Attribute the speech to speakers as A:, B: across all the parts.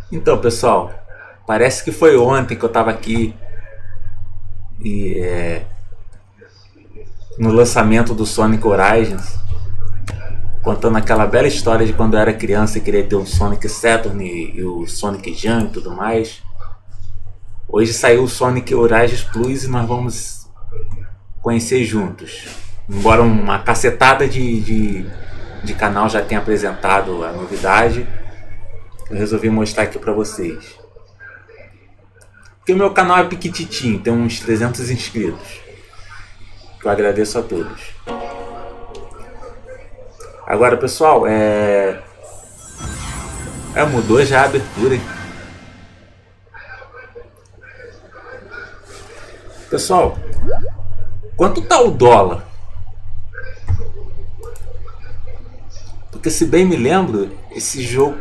A: Então, pessoal, parece que foi ontem que eu estava aqui e, no lançamento do Sonic Origins, contando aquela bela história de quando eu era criança e queria ter o Sonic Saturn e o Sonic Jam e tudo mais. Hoje saiu o Sonic Origins Plus e nós vamos conhecer juntos. Embora uma cacetada de canal já tenha apresentado a novidade, eu resolvi mostrar aqui pra vocês. Porque o meu canal é piquititinho, tem uns 300 inscritos. Eu agradeço a todos. Agora, pessoal, mudou já a abertura, hein? Pessoal, quanto tá o dólar? Porque, se bem me lembro, esse jogo,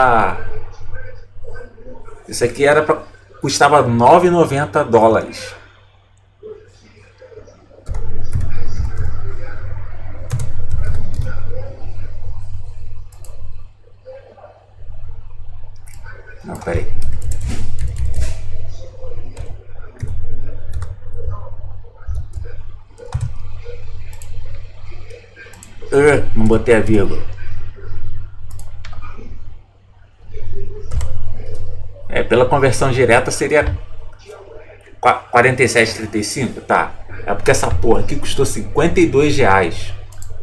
A: isso aqui era para custava $9,90. Não, peraí. Não botei a vírgula. Pela conversão direta seria 47,35, tá? É porque essa porra aqui custou R$52.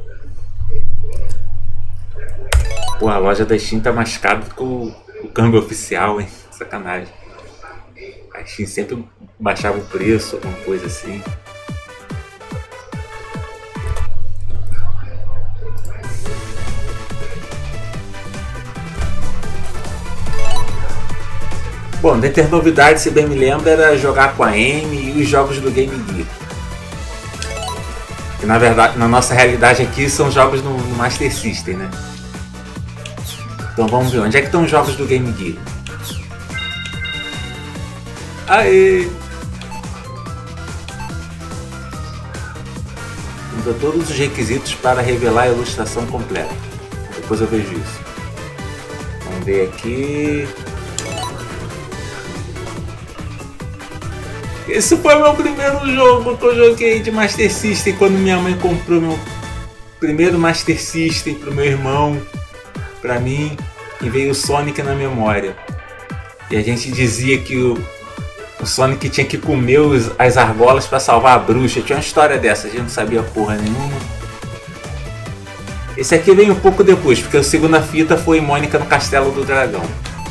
A: Pô, a loja da Steam tá mais cara do que o câmbio oficial, hein? Sacanagem. A Steam sempre baixava o preço, alguma coisa assim. Bom, dentre as novidades, se bem me lembro, era jogar com a Amy e os jogos do Game Gear. Que na verdade, na nossa realidade aqui, são jogos no Master System, né? Então vamos ver, onde é que estão os jogos do Game Gear? Aê! Mudou todos os requisitos para revelar a ilustração completa. Depois eu vejo isso. Vamos ver aqui... Esse foi o meu primeiro jogo que eu joguei de Master System quando minha mãe comprou meu primeiro Master System pro meu irmão, pra mim, e veio o Sonic na memória. E a gente dizia que o Sonic tinha que comer as argolas pra salvar a bruxa. Tinha uma história dessa, a gente não sabia porra nenhuma. Esse aqui veio um pouco depois, porque a segunda fita foi Mônica no Castelo do Dragão.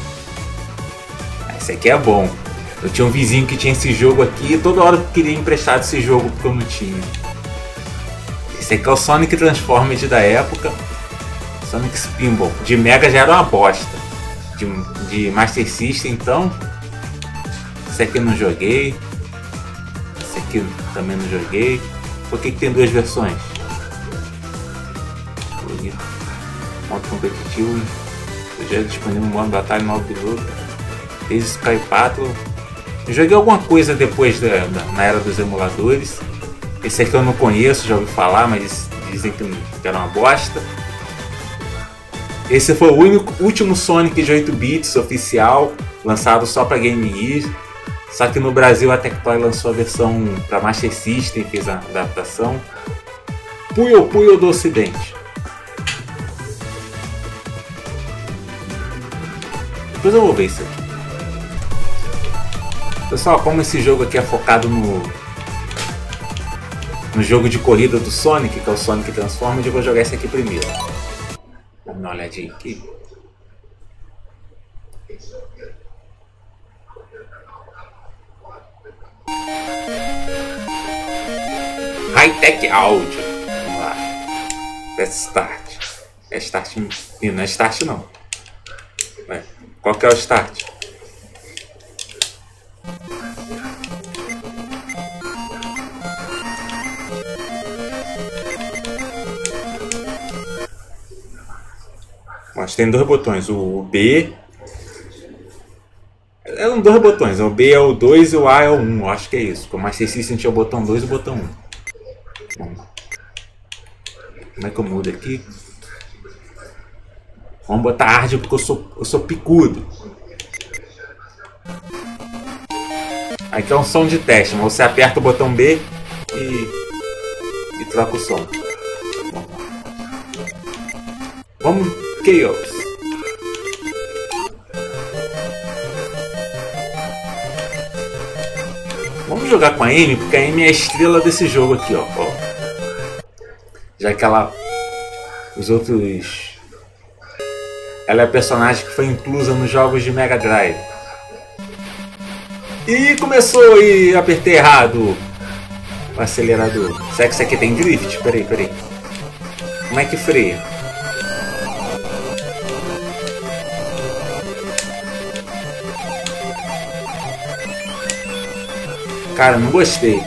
A: Esse aqui é bom. Eu tinha um vizinho que tinha esse jogo aqui e toda hora eu queria emprestar esse jogo porque eu não tinha. Esse aqui é o Sonic Transformed da época. Sonic Spinball. De Mega já era uma bosta. De Master System então. Esse aqui eu não joguei. Esse aqui também não joguei. Por que tem duas versões? Modo competitivo. Já é disponível no modo batalha 9 pilotos. Esse Sky Patrol. Eu joguei alguma coisa depois na era dos emuladores. Esse aqui eu não conheço, já ouvi falar, mas dizem que era uma bosta. Esse foi o último Sonic de 8 bits oficial, lançado só para Game Gear. Só que no Brasil a Tectoy lançou a versão para Master System, fez a adaptação. Puyo Puyo do Ocidente. Depois eu vou ver isso aqui. Pessoal, como esse jogo aqui é focado no jogo de corrida do Sonic, que é o Sonic Transformed, eu vou jogar esse aqui primeiro. Vamos dar uma olhadinha aqui. High-Tech Audio. Vamos lá. Let's Start. É Start? Não é Start não. Qual que é o Start? Mas tem dois botões, o B eram dois botões, o B é o 2 e o A é o 1, eu acho que é isso. O Master System tinha o botão 2 e o botão 1. Como é que eu mudo aqui? Vamos botar hard porque eu sou picudo. Aqui é um som de teste, mas você aperta o botão B e troca o som. Vamos, Chaos. Vamos jogar com a Amy, porque a Amy é a estrela desse jogo aqui, ó. Já que ela... Os outros... Ela é a personagem que foi inclusa nos jogos de Mega Drive. E começou e apertei errado o acelerador. Será que isso aqui tem drift? Peraí. Como é que freia? Cara, não gostei.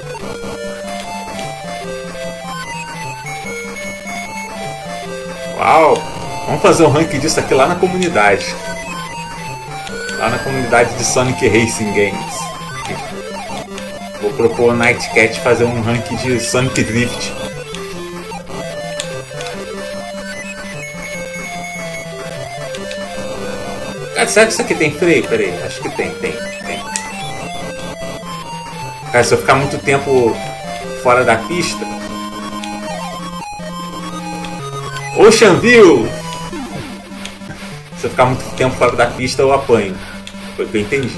A: Uau! Vamos fazer um ranking disso aqui lá na comunidade. Lá na comunidade de Sonic Racing Games. Vou propor ao Nightcat fazer um ranking de Sonic Drift. Cara, será que isso aqui tem freio? Peraí, acho que tem. Cara, se eu ficar muito tempo fora da pista... Ocean View! Se eu ficar muito tempo fora da pista, eu apanho. Foi o que eu entendi.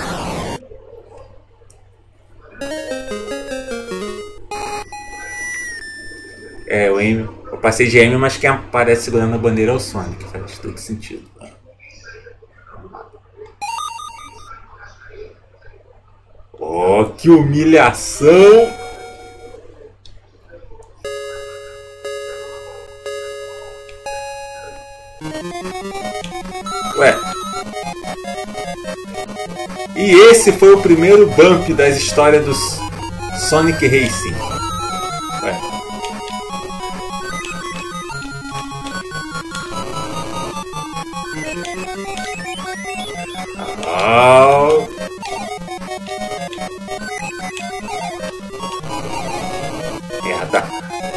A: É, o Amy... Eu passei de Amy, mas quem aparece segurando a bandeira é o Sonic. Faz todo sentido. Oh, que humilhação! Ué. E esse foi o primeiro bump das histórias dos Sonic Racing. Ué. Oh. Merda.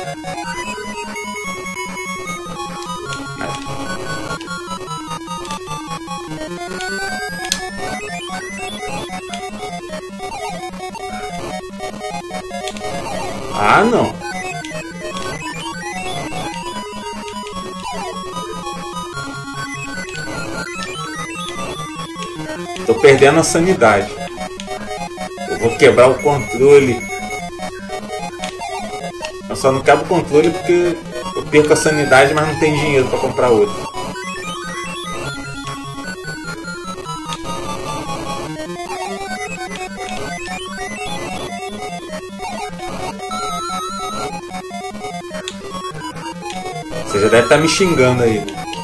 A: Ah, não. Tô perdendo a sanidade. Eu vou quebrar o controle. Eu só não quebro o controle porque eu perco a sanidade, mas não tem dinheiro para comprar outro. Você já deve estar me xingando aí.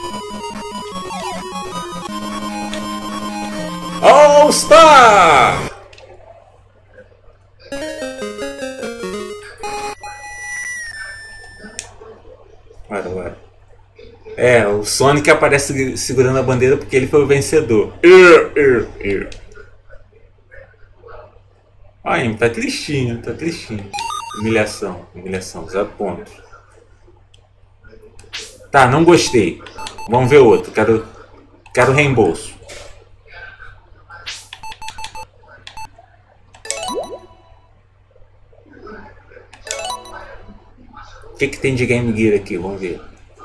A: All Star! Ora. É, o Sonic aparece segurando a bandeira porque ele foi o vencedor. Ai, tá tristinho. Humilhação, 0 pontos. Tá, não gostei. Vamos ver outro. Quero reembolso. O que tem de Game Gear aqui? Vamos ver.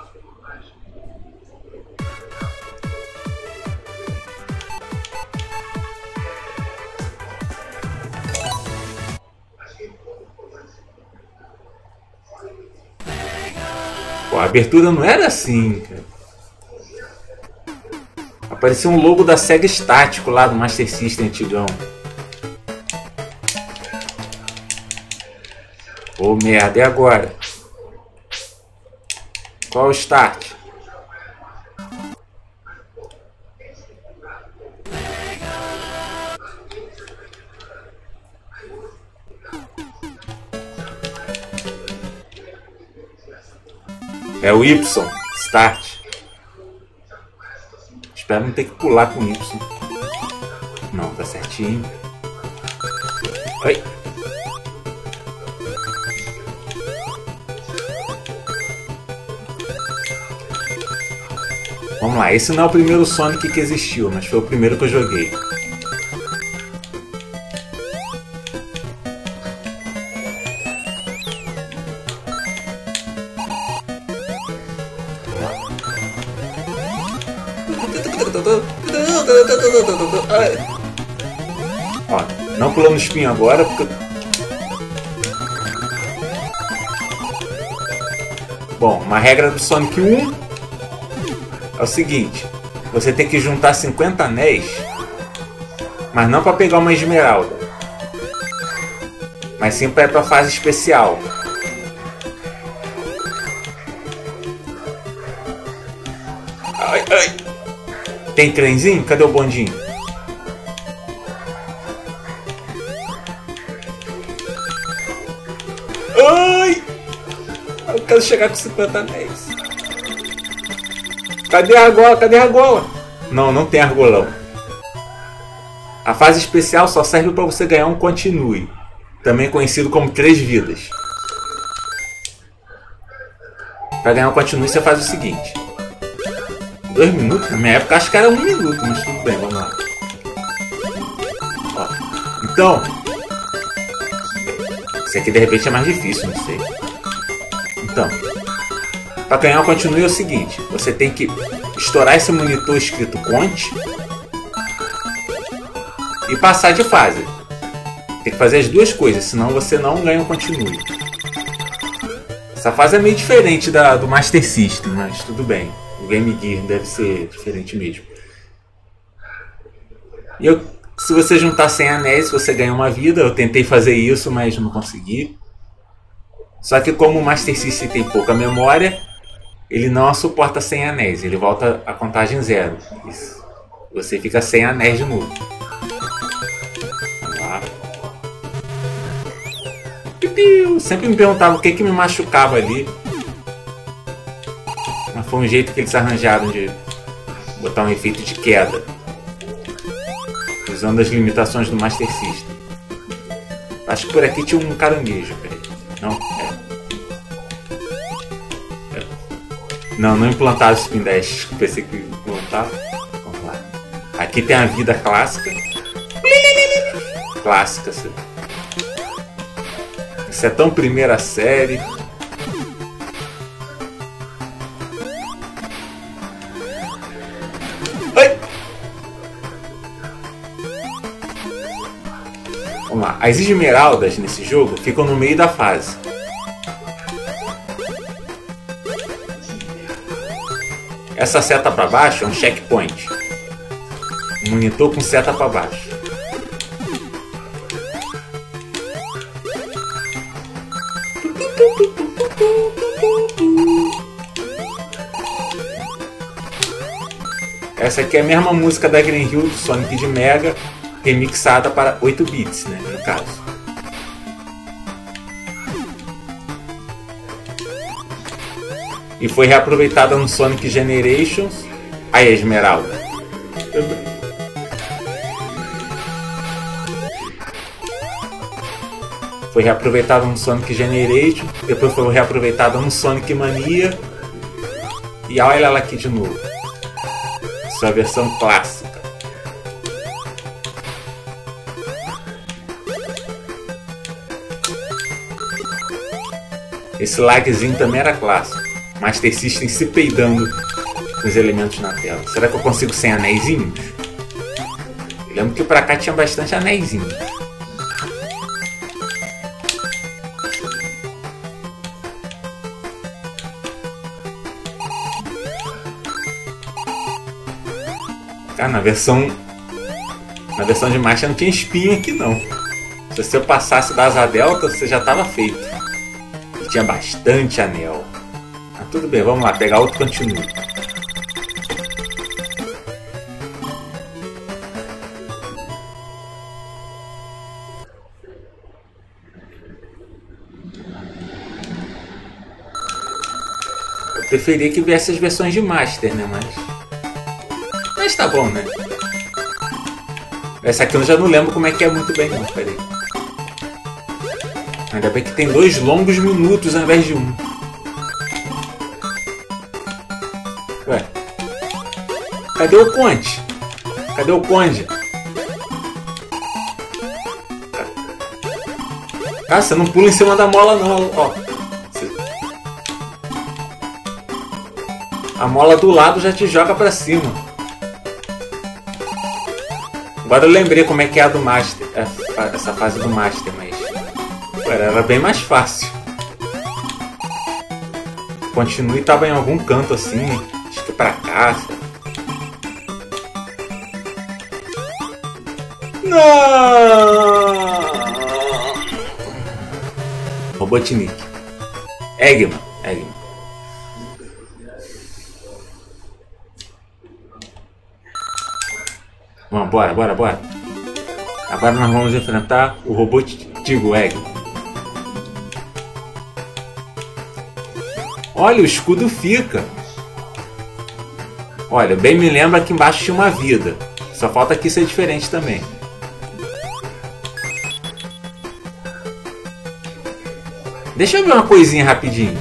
A: Pô, a abertura não era assim, cara. Apareceu um logo da Sega estático lá do Master System antigão. Ô, merda, e agora? Qual o start? É o Y, start. Espero não ter que pular com Y. Não, tá certinho. Oi. Vamos lá, esse não é o primeiro Sonic que existiu, mas foi o primeiro que eu joguei. Ó, não pulando espinho agora, porque... Bom, uma regra do Sonic 1 é o seguinte: você tem que juntar 50 anéis, mas não para pegar uma esmeralda, mas sim para ir para a fase especial. Ai, ai. Tem trenzinho? Cadê o bondinho? Ai! Eu quero chegar com 50 anéis. Cadê a argola? Cadê a argola? Não, não tem argolão. A fase especial só serve para você ganhar um continue, também conhecido como 3 vidas. Para ganhar um continue você faz o seguinte: 2 minutos? Na minha época acho que era 1 minuto, mas tudo bem, vamos lá. Ó, então, esse aqui de repente é mais difícil, não sei. Então, para ganhar o continue é o seguinte: você tem que estourar esse monitor escrito Conte e passar de fase. Tem que fazer as duas coisas, senão você não ganha o continue. Essa fase é meio diferente do Master System, mas tudo bem. O Game Gear deve ser diferente mesmo. E se você juntar 100 anéis, você ganha uma vida. Eu tentei fazer isso, mas não consegui. Só que como o Master System tem pouca memória, ele não suporta 100 anéis. Ele volta a contagem 0. Isso. Você fica 100 anéis de novo. Vamos lá. Eu sempre me perguntava o que me machucava ali. Mas foi um jeito que eles arranjaram de botar um efeito de queda, usando as limitações do Master System. Acho que por aqui tinha um caranguejo. Peraí. Não? Não implantaram o Spin Dash. Pensei que ia implantar. Vamos lá. Aqui tem a vida clássica. Clássica, sim. Isso é tão primeira série. Ai! Vamos lá. As esmeraldas nesse jogo ficam no meio da fase. Essa seta para baixo é um checkpoint. Um monitor com seta para baixo. Essa aqui é a mesma música da Green Hill do Sonic de Mega, remixada para 8 bits, né, no caso. E foi reaproveitada no Sonic Generations. Aí a esmeralda. Foi reaproveitada no Sonic Generations. Depois foi reaproveitada no Sonic Mania. E olha ela aqui de novo. Essa é a versão clássica. Esse lagzinho também era clássico. Master System se peidando com os elementos na tela. Será que eu consigo sem anéisinhos? Eu lembro que pra cá tinha bastante anéisinhos. Ah, na versão de Master não tinha espinho aqui não. Se você passasse da asa delta, você já estava feito. E tinha bastante anel. Ah, tudo bem, vamos lá, pegar outro continue. Eu preferia que viesse as versões de Master, né? Mas tá bom, né? Essa aqui eu já não lembro como é que é muito bem, não. Pera aí. Ainda bem que tem 2 longos minutos ao invés de 1. Ué. Cadê o Conde? Cadê o Conde? Cara, você não pula em cima da mola não, ó. A mola do lado já te joga pra cima. Agora eu lembrei como é que é a do Master, essa fase do Master, mas era bem mais fácil. Continue e tava em algum canto assim, acho que pra cá. Não! Robotnik. Eggman. Vamos, bora. Agora nós vamos enfrentar o robô Tigo Eggman. Olha, o escudo fica. Olha, bem me lembra que embaixo tinha uma vida. Só falta aqui ser diferente também. Deixa eu ver uma coisinha rapidinho.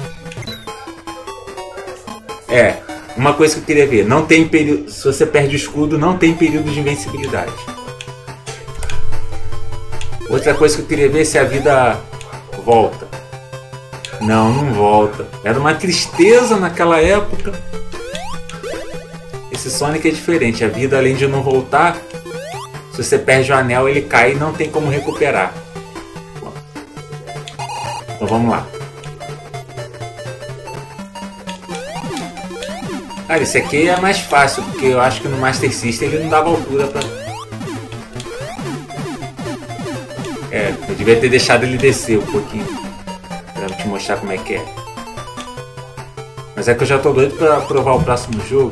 A: Uma coisa que eu queria ver. Não tem período. Se você perde o escudo, não tem período de invencibilidade. Outra coisa que eu queria ver é se a vida volta. Não volta. Era uma tristeza naquela época. Esse Sonic é diferente. A vida, além de não voltar, se você perde o anel, ele cai e não tem como recuperar. Então vamos lá. Cara, esse aqui é mais fácil, porque eu acho que no Master System ele não dava altura pra... eu devia ter deixado ele descer um pouquinho. Pra te mostrar como é que é. Mas é que eu já tô doido pra provar o próximo jogo.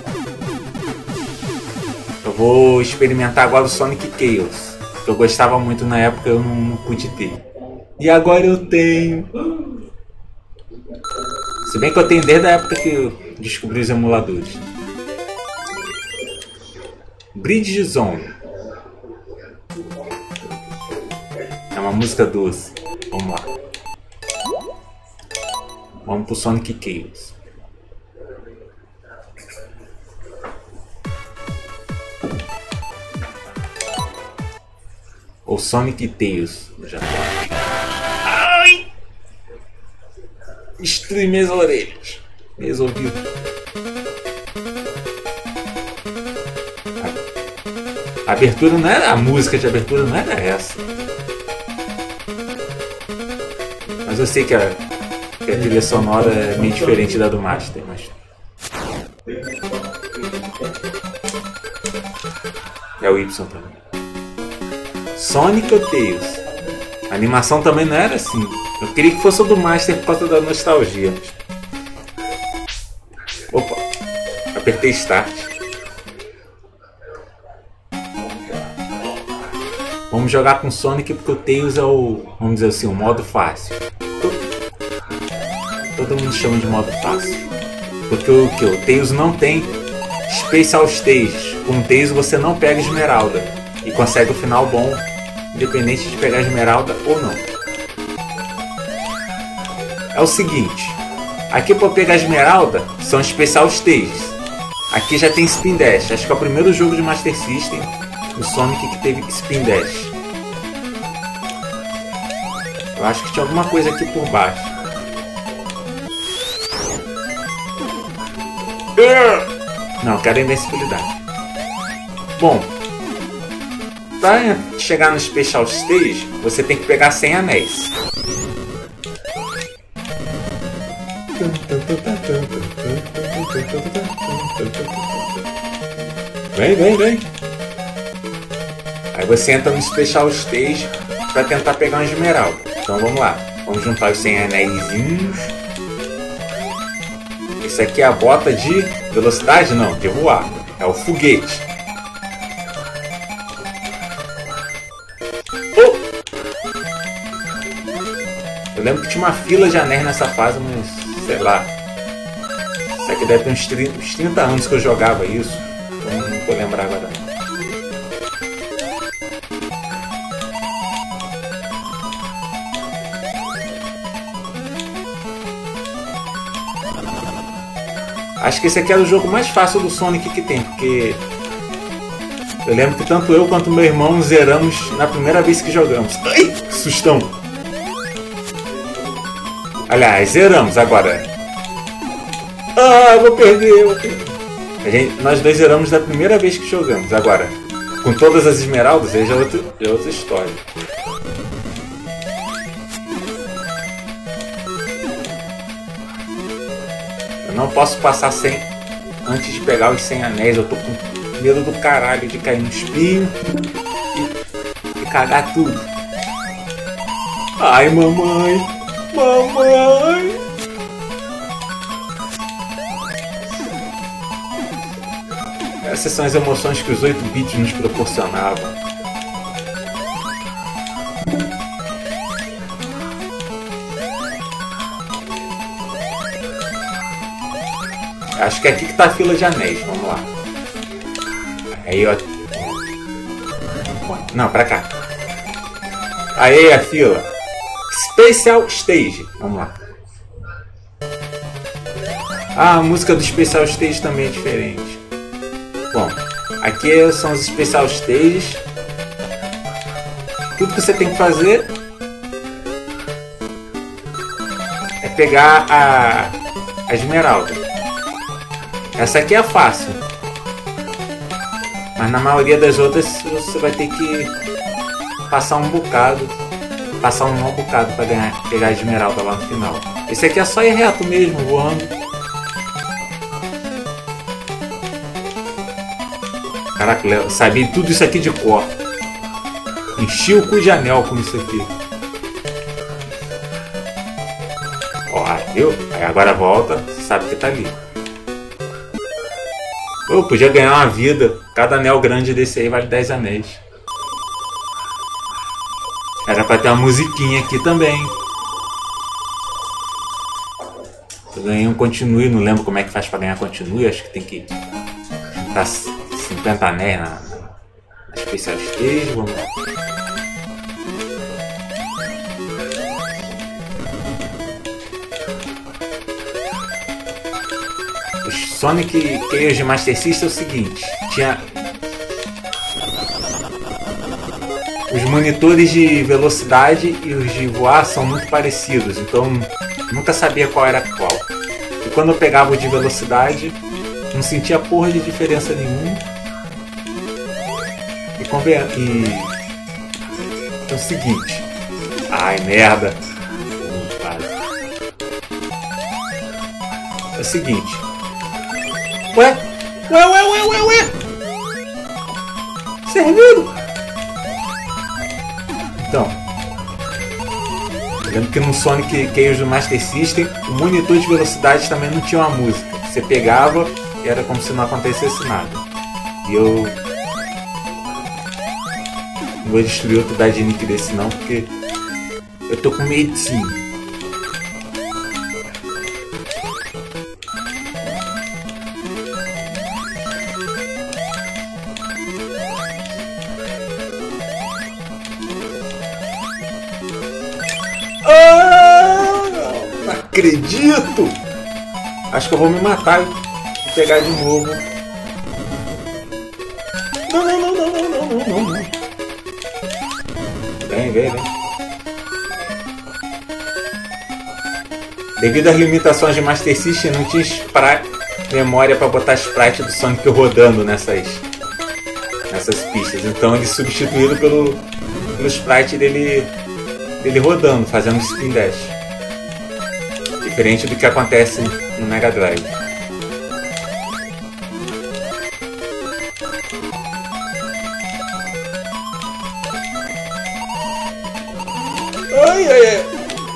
A: Eu vou experimentar agora o Sonic Chaos, que eu gostava muito na época, eu não pude ter. E agora eu tenho. Se bem que eu tenho desde a época que eu descobri os emuladores. Bridge Zone. É uma música doce. Vamos lá. Vamos pro Sonic Chaos. Ou Sonic Tails no Japão. Ai! Destruí minhas orelhas. Meus ouvidos. A abertura não era... A música de abertura não era essa. Mas eu sei que a trilha sonora é meio diferente da do Master. Mas... é o Y também. Sonic ou Tails? A animação também não era assim. Eu queria que fosse o do Master por causa da nostalgia. Opa! Apertei Start. Vamos jogar com Sonic porque o Tails é o... vamos dizer assim, o modo fácil. Todo mundo chama de modo fácil. Porque o Tails não tem Special Stage. Com o Tails você não pega Esmeralda. E consegue o final bom, independente de pegar Esmeralda ou não. É o seguinte, aqui para pegar Esmeralda são Special Stages. Aqui já tem Spin Dash, acho que é o primeiro jogo de Master System, o Sonic que teve Spin Dash. Eu acho que tinha alguma coisa aqui por baixo. Não, quero invencibilidade. Bom, para chegar no Special Stage, você tem que pegar 100 anéis. Vem. Aí você entra no Special Stage para tentar pegar uma esmeralda. Então vamos lá. Vamos juntar os 100 anéisinhos. Esse aqui é a bota de velocidade? Não, de voar. É o foguete. Eu lembro que tinha uma fila de anéis nessa fase, mas sei lá. Isso aqui deve ter uns 30 anos que eu jogava isso. Então não vou lembrar agora. Acho que esse aqui era o jogo mais fácil do Sonic que tem, porque eu lembro que tanto eu quanto meu irmão zeramos na primeira vez que jogamos. Ai, que sustão! Aliás, zeramos agora. Ah, vou perder. Nós dois zeramos da primeira vez que jogamos. Agora, Com todas as esmeraldas, aí já é outra história. Eu não posso passar sem antes de pegar os 100 anéis. Eu tô com medo do caralho de cair no espinho e cagar tudo. Ai, mamãe! Mamãe! Essas são as emoções que os 8 bits nos proporcionavam. Acho que é aqui que tá a fila de anéis. Vamos lá. Aí, ó. Não, pra cá. Aí a fila. Special Stage. Vamos lá. Ah, a música do Special Stage também é diferente. Bom, aqui são os Special Stages. Tudo que você tem que fazer é pegar a esmeralda. Essa aqui é fácil, mas na maioria das outras você vai ter que passar um bocado, passar um mau bocado para pegar a esmeralda lá no final. Esse aqui é só ir reto mesmo, voando. Caraca, eu sabia tudo isso aqui de cor. Enchi o cu de anel com isso aqui. Ó, viu? Aí agora volta, você sabe que tá ali. Eu podia ganhar uma vida. Cada anel grande desse aí vale 10 anéis. Era pra ter uma musiquinha aqui também. Eu ganhei um continue, não lembro como é que faz pra ganhar continue. Acho que tem que juntar 50 anéis na Special Stage. Vamos lá. Sonic Chaos de Master System é o seguinte, tinha os monitores de velocidade e os de voar são muito parecidos, então nunca sabia qual era qual. E quando eu pegava o de velocidade, não sentia porra de diferença nenhuma. É o seguinte, ai merda, é o seguinte. Ué? Servido? Então, eu lembro que no Sonic Chaos do Master System, o monitor de velocidade também não tinha uma música. Você pegava e era como se não acontecesse nada. E eu não vou destruir outro Dadinic desse não, porque eu tô com medinho. Não acredito! Acho que eu vou me matar e pegar de novo. Não. Vem. Devido às limitações de Master System, não tinha memória para botar sprite do Sonic rodando nessas pistas. Então eles substituíram pelo sprite dele rodando, fazendo spin dash. Diferente do que acontece no Mega Drive. Ai.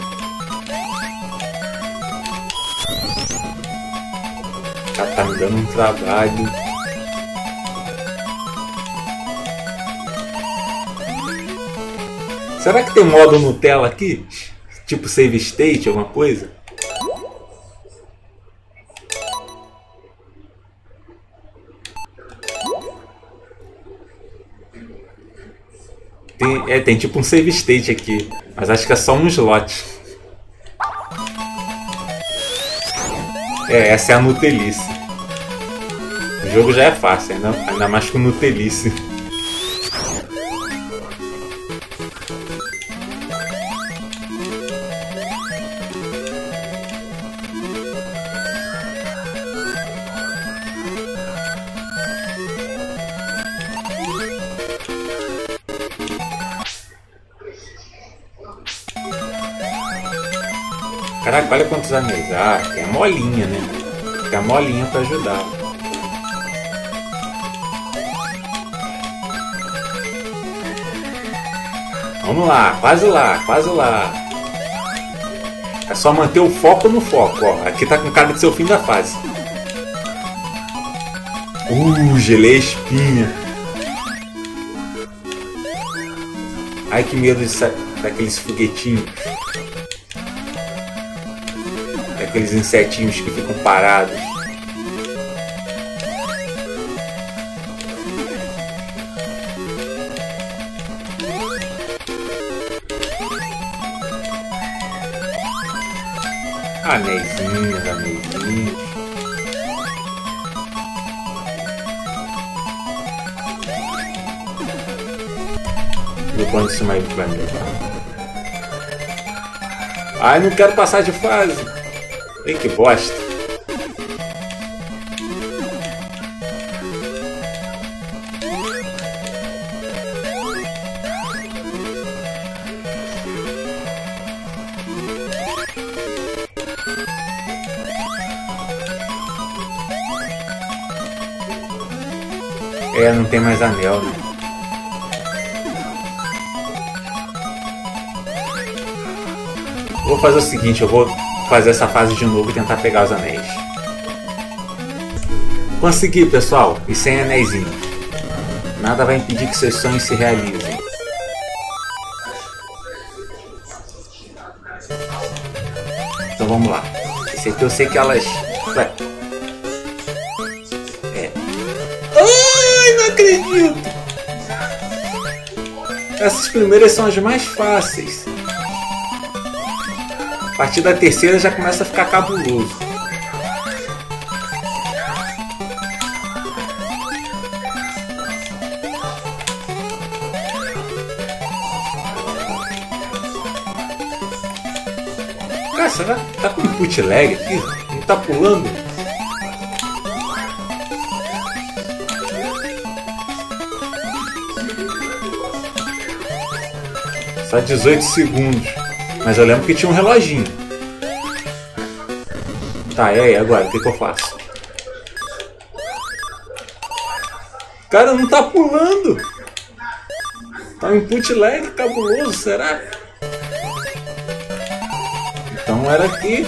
A: Tá me dando um trabalho. Será que tem modo Nutella aqui? Tipo save state, alguma coisa? Tem tipo um save state aqui, mas acho que é só um slot. Essa é a Nutelice. O jogo já é fácil, ainda mais com Nutelice. Caraca, olha quantos anéis. Ah, tem a molinha, né? Tem a molinha pra ajudar. Vamos lá, quase lá, quase lá. É só manter o foco no foco, ó. Aqui tá com cara de ser o fim da fase. Gelei a espinha. Ai, que medo daqueles foguetinhos. Daqueles insetinhos que ficam parados. Anéisinhos, anéisinhos. Vou pôr em cima aí pro planeta. Ai, não quero passar de fase. Ei, que bosta. É, não tem mais anel, né? Vou fazer o seguinte, eu vou fazer essa fase de novo e tentar pegar os anéis. Consegui, pessoal, e sem anéisinhos. Nada vai impedir que seus sonhos se realizem. Então vamos lá. Esse aqui eu sei que elas... Ai, não acredito! Essas primeiras são as mais fáceis. A partir da terceira já começa a ficar cabuloso. Cara, será que tá com input lag aqui? Não tá pulando? Só 18 segundos. Mas eu lembro que tinha um reloginho. Tá, e aí, agora? O que eu faço? Cara, não tá pulando! Tá um input lag cabuloso, será? Então era aqui.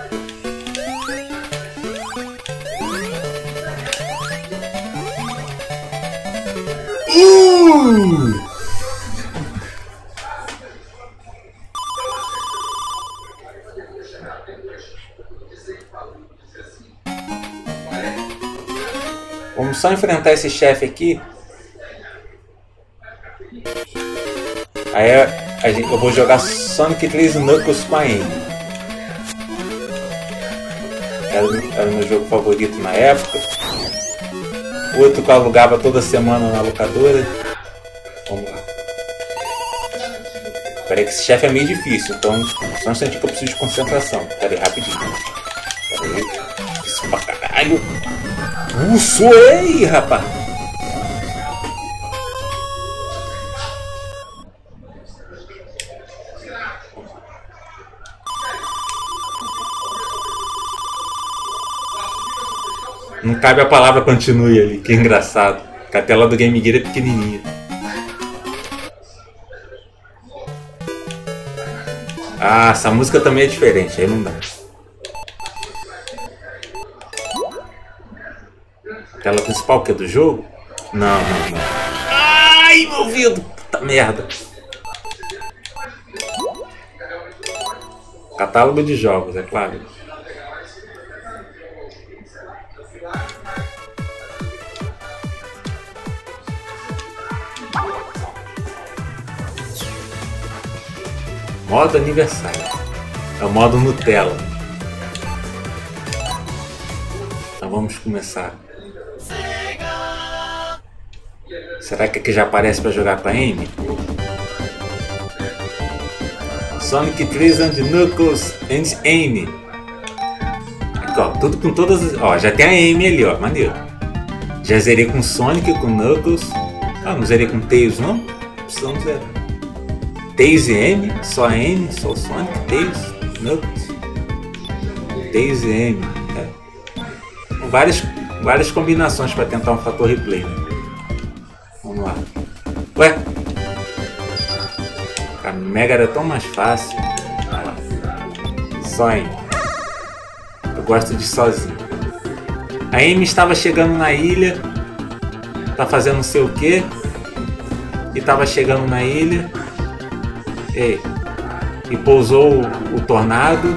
A: Vamos só enfrentar esse chefe aqui. Aí eu vou jogar Sonic 3 Knuckles com a Amy. Era o meu jogo favorito na época. Outro que eu alugava toda semana na locadora. Vamos lá. Peraí que esse chefe é meio difícil, então só um instantinho que eu preciso de concentração. Peraí, rapidinho. Peraí. Isso pra caralho. Suei, rapaz! Não cabe a palavra continue ali, que engraçado. Que a tela do Game Gear é pequenininha. Ah, essa música também é diferente, aí não dá. Tela principal que é do jogo? Não. Ai, meu ouvido! Puta merda! Catálogo de jogos, é claro. Modo aniversário. É o modo Nutella. Então vamos começar. Será que aqui já aparece para jogar com a Amy? Sonic 3 and Knuckles and Amy. Aqui, ó, tudo com todas as... Ó, já tem a Amy ali, ó, maneiro. Já zerei com Sonic, com Knuckles. Ah, não zerei com Tails, não? Precisamos zerar. Tails e Amy, só a Amy, só o Sonic, Tails, Knuckles. Daisy M. Várias combinações para tentar um fator replay, né? Vamos lá. Ué? A Mega era tão mais fácil. Olha lá. Sonho. Eu gosto de ir sozinho. A Amy estava chegando na ilha. Tá fazendo não sei o que. E estava chegando na ilha. E pousou o tornado.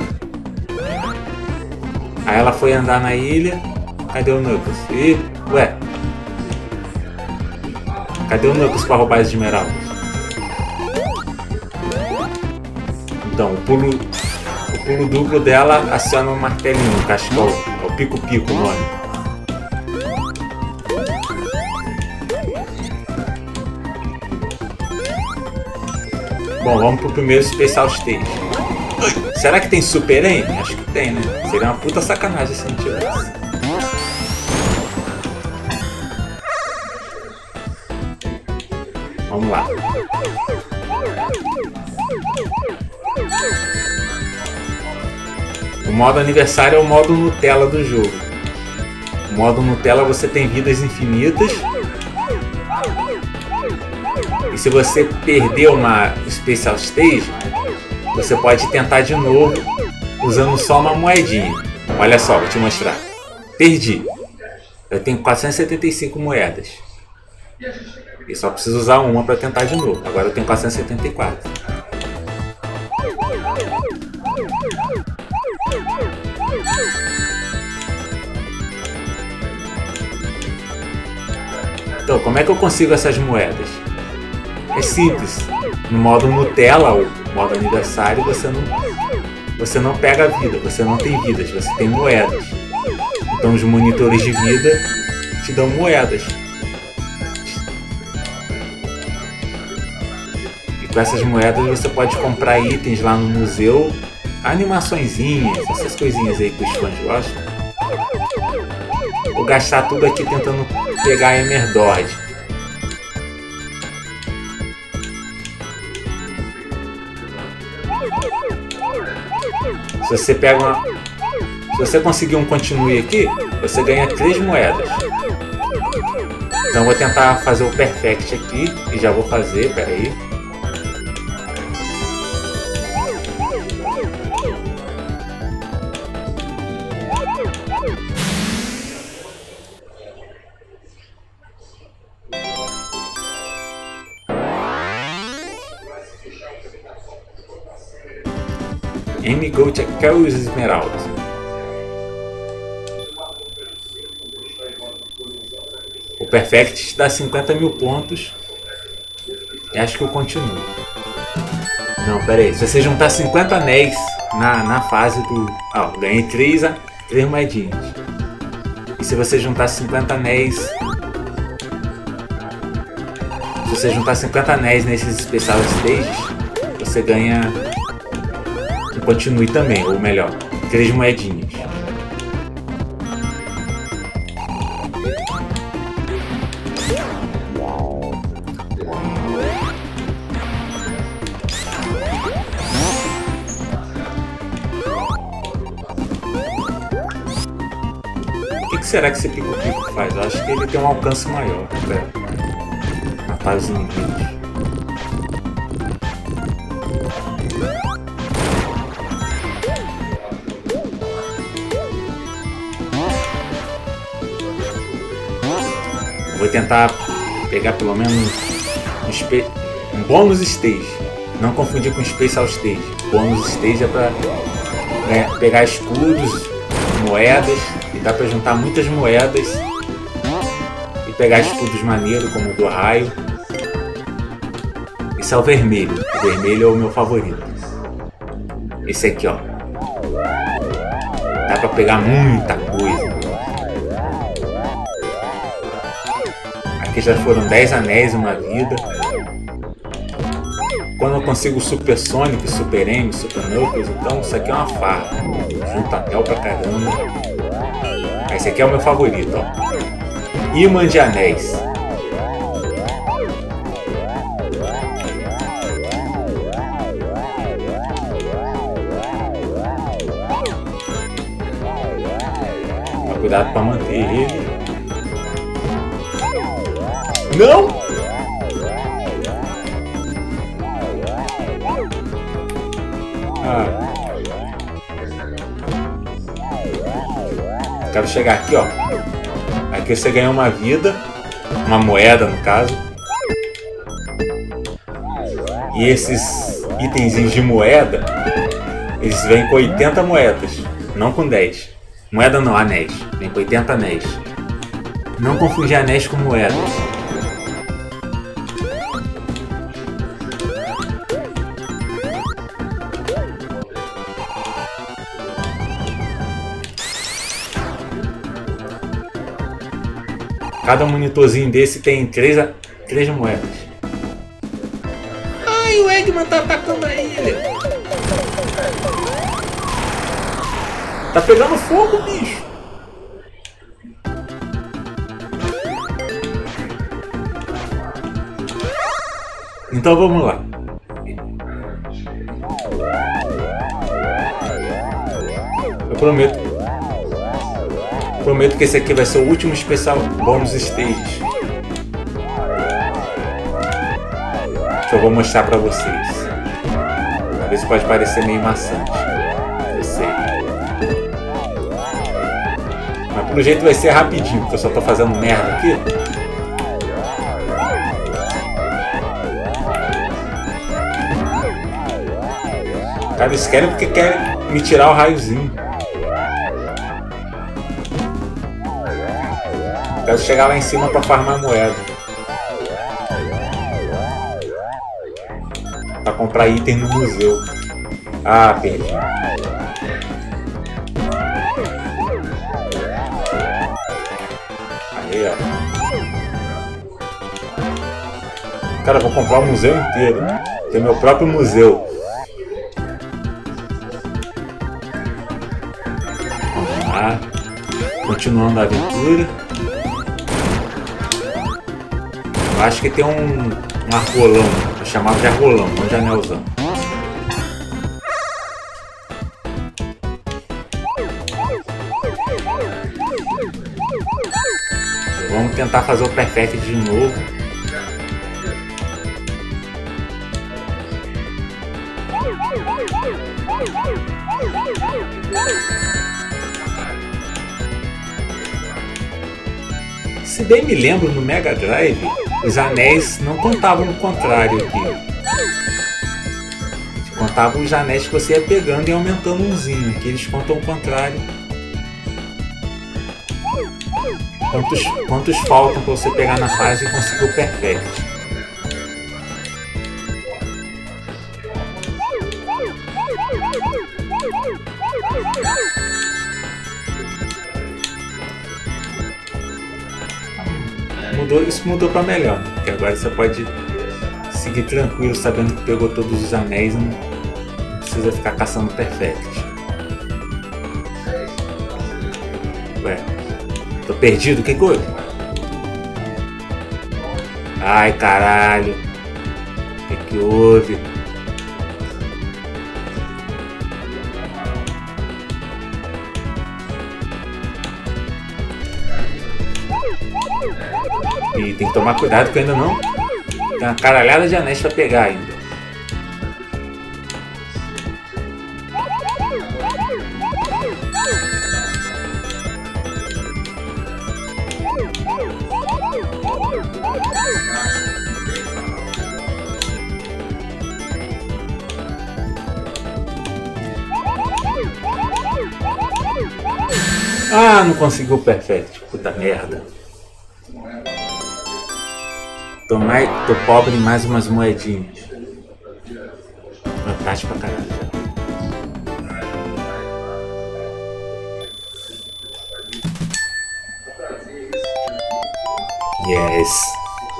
A: Aí ela foi andar na ilha. Cadê o Knuckles? Ué? Cadê o Knuckles para roubar as esmeraldas? Então, o pulo duplo dela aciona um martelinho, um cachecol. É o pico-pico o nome. Bom, vamos pro primeiro Special Stage. Será que tem Super M? Acho que tem, né? Seria uma puta sacanagem se não tivesse. Vamos lá. O modo aniversário é o modo Nutella do jogo. O modo Nutella você tem vidas infinitas. E se você perder uma Special Stage, você pode tentar de novo usando só uma moedinha. Olha só, vou te mostrar. Perdi. Eu tenho 475 moedas. E só preciso usar uma para tentar de novo. Agora eu tenho 474. Então, como é que eu consigo essas moedas? É simples. No modo Nutella, ou modo aniversário, você não pega vida, você não tem vidas, você tem moedas. Então os monitores de vida te dão moedas. E com essas moedas você pode comprar itens lá no museu, animaçõezinhas, essas coisinhas aí que os fãs gostam. Vou gastar tudo aqui tentando pegar a Emerdord. Se você conseguir um continue aqui, você ganha 3 moedas. Então vou tentar fazer o perfect aqui e já vou fazer, peraí. Amy Gold quer os esmeraldas. O Perfect te dá 50 mil pontos. E acho que eu continuo. Não, pera aí. Se você juntar 50 anéis na fase do... Ah, ganhei 3 moedinhas. E se você juntar 50 anéis... Se você juntar 50 anéis nesses Special Stages, você ganha... Continue também, ou melhor, 3 moedinhas. O que será que esse pico-pico faz? Eu acho que ele tem um alcance maior para matar os inimigos. Vou tentar pegar pelo menos um bônus stage. Não confundir com Special Stage. Bônus stage é para pegar escudos, moedas. E dá para juntar muitas moedas. E pegar escudos maneiros como o do raio. Esse é o vermelho. O vermelho é o meu favorito. Esse aqui, ó. Dá para pegar muita coisa. Aqui já foram 10 anéis, uma vida. Quando eu consigo Super Sonic, Super M, Super Knuckles, então isso aqui é uma farra. Junta anel pra caramba. Esse aqui é o meu favorito, ó. Imã de anéis. Cuidado para manter ele. Não! Ah. Quero chegar aqui, ó. Aqui você ganha uma vida, uma moeda no caso. E esses itenzinhos de moeda, eles vêm com 80 moedas, não com 10. Moeda não, anéis. Vem com 80 anéis. Não confundir anéis com moedas. Cada monitorzinho desse tem 3 moedas. Ai, o Eggman tá atacando a ilha. Tá pegando fogo, bicho. Então vamos lá. Eu prometo que esse aqui vai ser o último especial bônus stages. Que eu vou mostrar pra vocês. Às vezes pode parecer meio maçante. Eu sei. Mas pelo jeito vai ser rapidinho, porque eu só tô fazendo merda aqui. Cara, eles querem porque querem me tirar o raiozinho. Quero chegar lá em cima pra farmar moeda. Pra comprar item no museu. Ah, perdi. Aí, ó. Cara, eu vou comprar o museu inteiro. Tem meu próprio museu. Vamos lá. Continuando a aventura. Eu acho que tem um argolão. Eu chamava de argolão, não de anelzão. Vamos tentar fazer o perfect de novo. Se bem me lembro, no Mega Drive, os anéis não contavam o contrário aqui. Contavam os anéis que você ia pegando e aumentando umzinho. Aqui eles contam o contrário. Quantos faltam para você pegar na fase e conseguir o perfect? Isso mudou para melhor, porque agora você pode seguir tranquilo sabendo que pegou todos os anéis e não precisa ficar caçando perfect. Ué, tô perdido, o que houve? Ai, caralho, o que houve? E tem que tomar cuidado que eu ainda não... Tem uma caralhada de anéis pra pegar ainda. Ah, não conseguiu o perfect. Puta merda. Tô pobre em mais umas moedinhas. Fantástico pra caralho. Yes.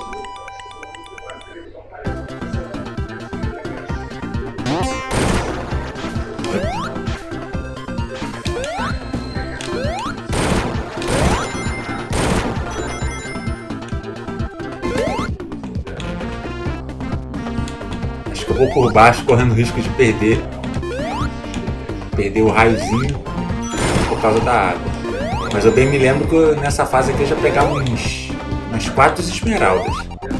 A: Vou por baixo, correndo risco de perder o raiozinho por causa da água. Mas eu bem me lembro que nessa fase aqui eu já pegava umas 4 esmeraldas.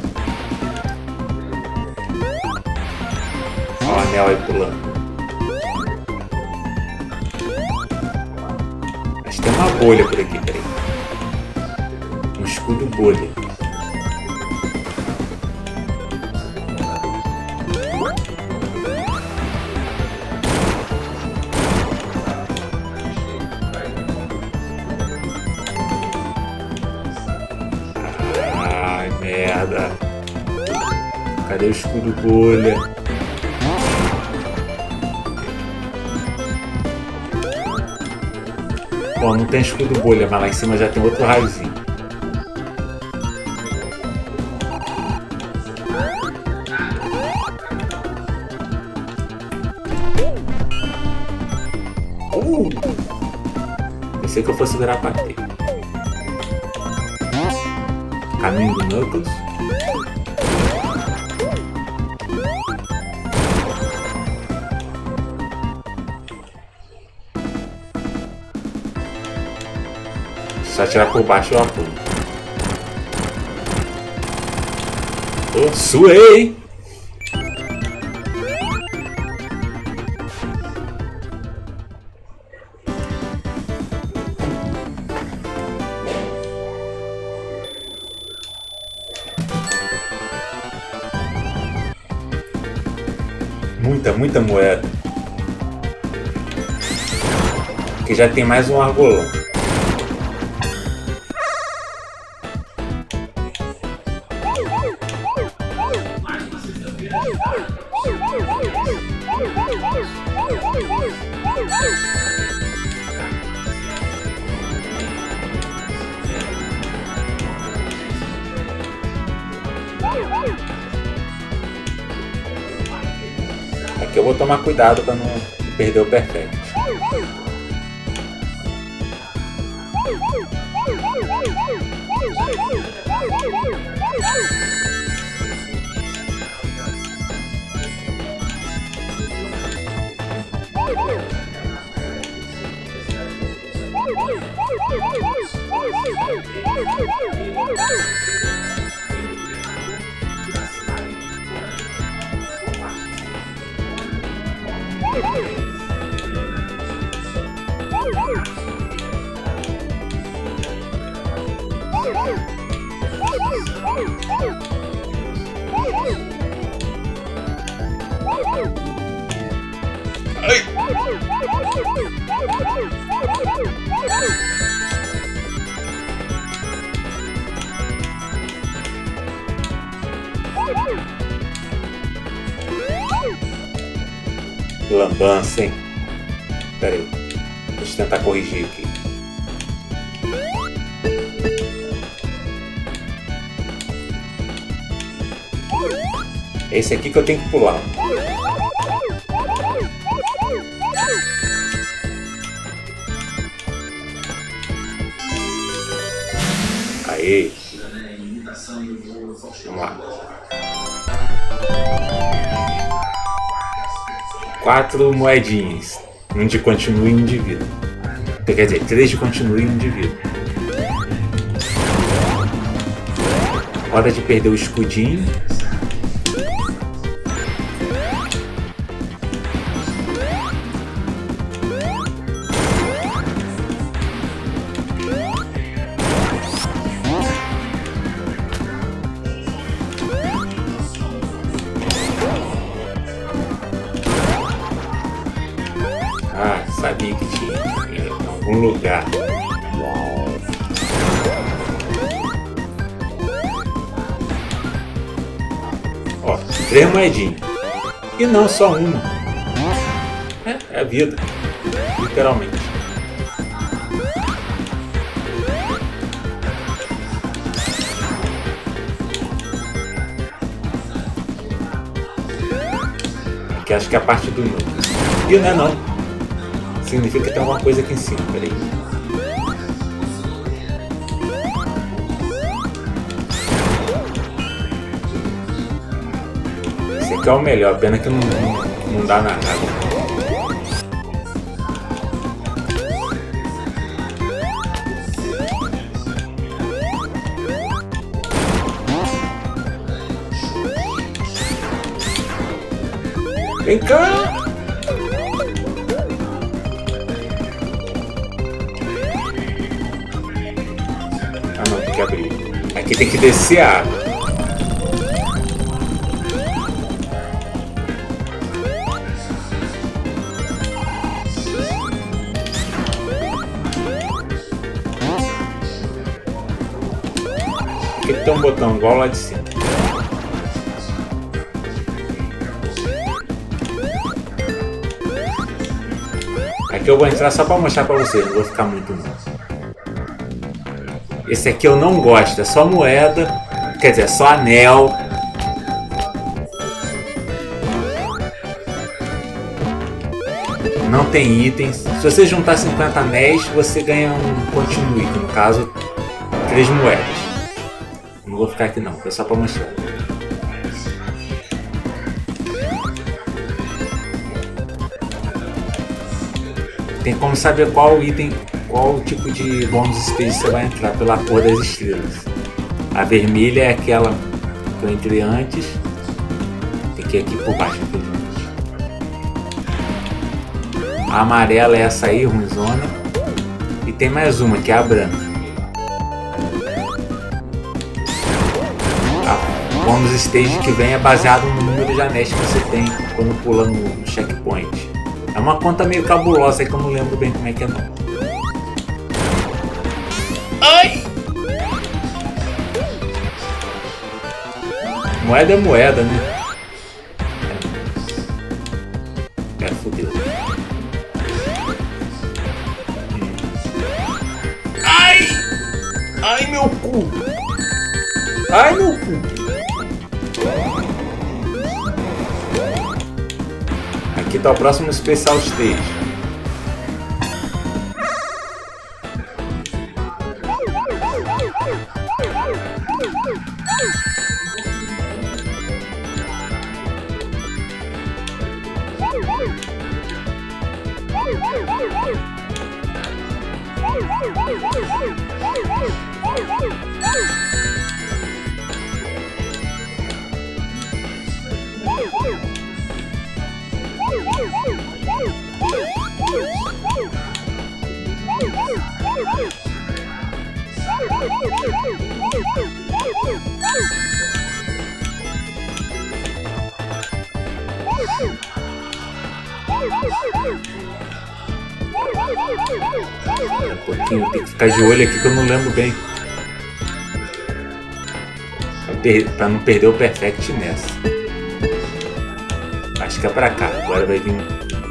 A: Olha o anel aí pulando. Mas tem uma bolha por aqui, peraí. Um escudo bolha. Ai, merda. Cadê o escudo bolha? Bom, não tem escudo bolha, mas lá em cima já tem outro raiozinho. Pensei que eu fosse virar pra quê? Caminho do Knuckles. Só tirar por baixo eu apulo. Oh, suei, hein? Muita moeda. Aqui já tem mais um argolão. Aqui eu vou tomar cuidado para não perder o perfect. Lambança, hein? Pera aí. Deixa eu tentar corrigir aqui. Esse aqui que eu tenho que pular. Aê! Vamos lá. 4 moedinhas. Um de continue e um de vida. Quer dizer, 3 de continue e um de vida. Hora de perder o escudinho. Ah, sabia que tinha em algum lugar. Ó, 3 moedinhas. E não só uma. É a vida. Literalmente. Aqui acho que é a parte do núcleo. E não é não. Significa que tem alguma coisa aqui em cima, peraí. Esse aqui é o melhor, pena que não dá na água. Vem cá! Ah não, tem que abrir. Aqui tem que descer a água. Aqui tem um botão igual lá de cima. Aqui eu vou entrar só para mostrar para vocês, não vou ficar muito não. Esse aqui eu não gosto, é só moeda, quer dizer, só anel. Não tem itens. Se você juntar 50 anéis, você ganha um continue, que no caso 3 moedas. Não vou ficar aqui não, é só para mostrar. Tem como saber qual item, qual tipo de bônus stage você vai entrar pela cor das estrelas. A vermelha é aquela que eu entrei antes. Tem que ir aqui por baixo. A amarela é essa aí, ruimzona. E tem mais uma, que é a branca. A bônus stage que vem é baseado no número de anéis que você tem quando pula no checkpoint. É uma conta meio cabulosa aí que eu não lembro bem como é que é não. Ai! Moeda é moeda, né? É, fodeu. Ai! Ai, meu cu! Ai, meu cu! Aqui tá o próximo Special Stage. Um pouquinho, tem que ficar de olho aqui que eu não lembro bem. Pra não perder o Perfect nessa. Acho que é pra cá. Agora vai vir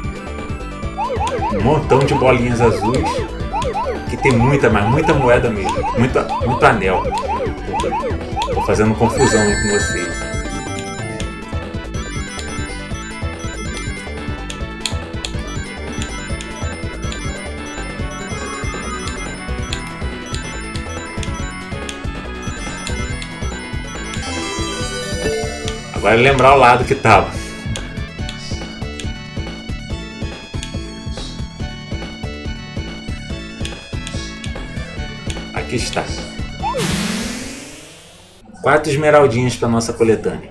A: um montão de bolinhas azuis. Que tem muita, mas muita moeda mesmo. Muito anel. Tô fazendo confusão aí com vocês. Agora lembrar o lado que tava. Aqui está. 4 esmeraldinhas para nossa coletânea.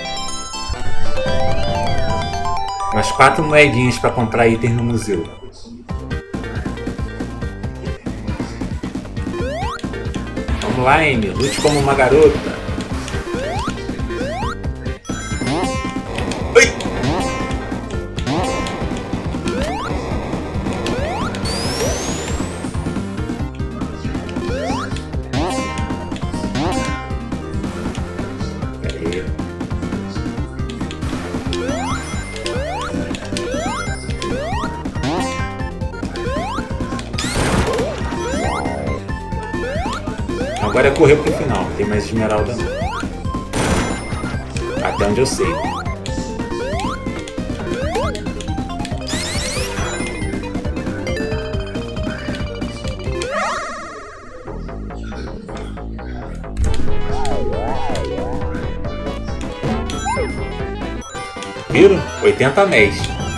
A: Mais 4 moedinhas para comprar itens no museu. Vamos lá, Amy. Lute como uma garota. Agora é correr pro final, não tem mais esmeralda não. Até onde eu sei. Viram? 80 anéis.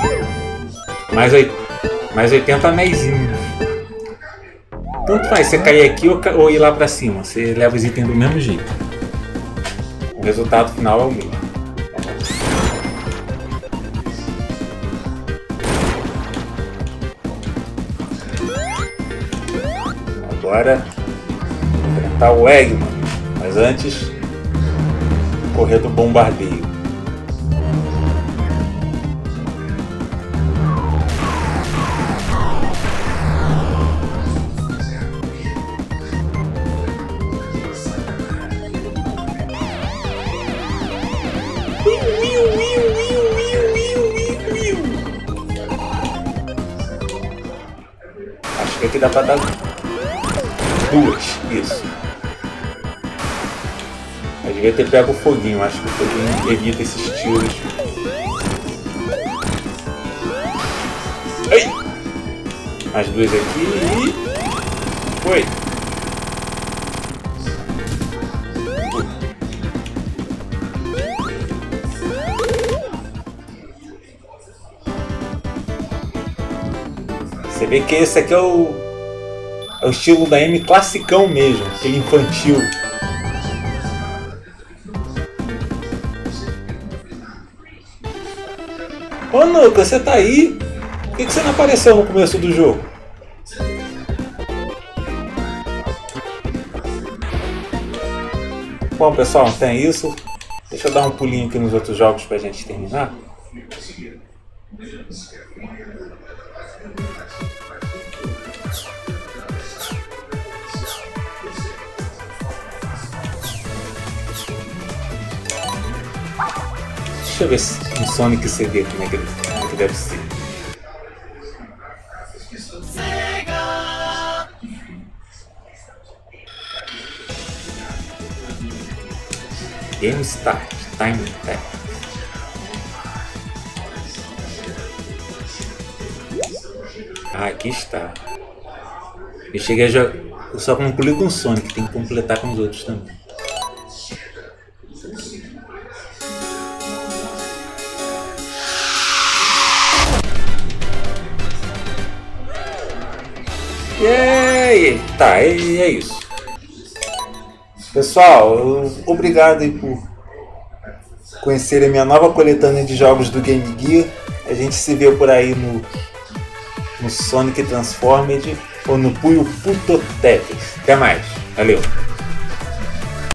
A: Mais 80 anéisinhos. Tanto faz você cair aqui ou ir lá pra cima. Você leva os itens do mesmo jeito. O resultado final é o mesmo. Agora enfrentar o Eggman, mas antes correr do bombardeio. Acho que aqui dá pra dar 2, isso. Eu devia ter pego o foguinho, acho que o foguinho evita esses tiros. Ai! Mais 2 aqui e... foi! Você vê que esse aqui é o estilo da M classicão mesmo, aquele infantil. Ô Nuka, você tá aí? Por que você não apareceu no começo do jogo? Bom pessoal, não tem isso. Deixa eu dar um pulinho aqui nos outros jogos pra gente terminar. Deixa eu ver se no Sonic CD como é que deve ser. Game Start, Time Attack. Ah, aqui está. Eu cheguei a jogar. Eu só concluí com o Sonic, tem que completar com os outros também. Tá, é isso. Pessoal, obrigado aí por conhecerem a minha nova coletânea de jogos do Game Gear. A gente se vê por aí no Sonic Transformed ou no Puyo Puyo Tetris. Até mais, valeu!